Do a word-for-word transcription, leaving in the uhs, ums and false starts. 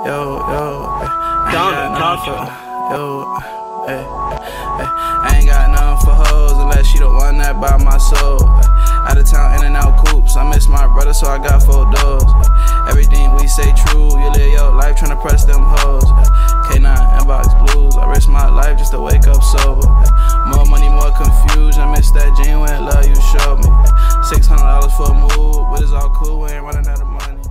yo, yo, ay, I ain't Dominant got culture. nothing for, yo, ay, ay, I ain't got nothing for hoes unless she the one that buy my soul. Out of town, in and out coops, I miss my brother, so I got four doors. Everything we say true, you live your life tryna press them hoes. K nine inbox blues, I risk my life just to wake up sober. More money, more confusion, I miss that genuine love you showed me. Six hundred dollars for a move, but it's all cool, we ain't running out of money.